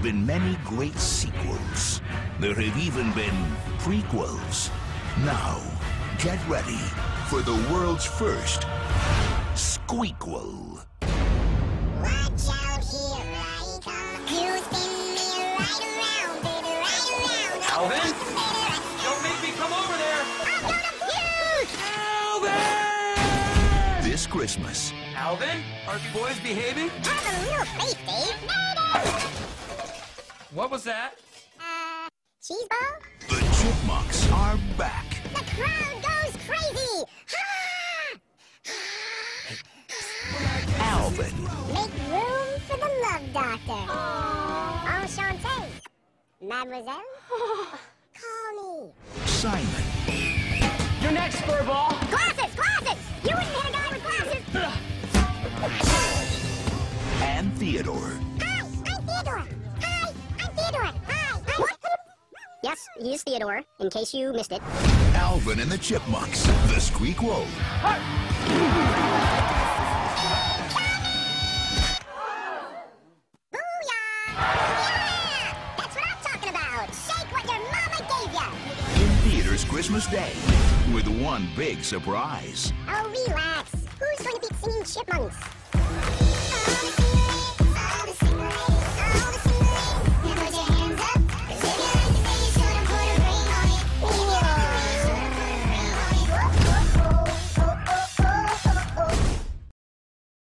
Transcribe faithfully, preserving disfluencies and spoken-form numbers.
have been many great sequels. There have even been prequels. Now, get ready for the world's first Squeakquel. Watch out, here I come. You spin me right around, baby, right around. Alvin? Don't make me come over there! I'm gonna puke! Alvin! This Christmas, Alvin? Are you boys behaving? Have a little faith, Dave. Mayday! What was that? Uh, cheese ball? the Chipmunks are back. The crowd goes crazy! Alvin, Make room for the love doctor. Enchanté. Mademoiselle? Call me. Simon, You're next, Furball! Glasses! Glasses! You wouldn't hit a guy with glasses! and Theodore. Hi, I'm Theodore. Hi, I'm Theodore. Hi, I'm... Yes, he is Theodore, in case you missed it. Alvin and the Chipmunks, the Squeakquel. Booyah! Yeah! That's what I'm talking about. Shake what your mama gave ya. In theaters Christmas Day, with one big surprise. Oh, relax. Who's going to be singing Chipmunks?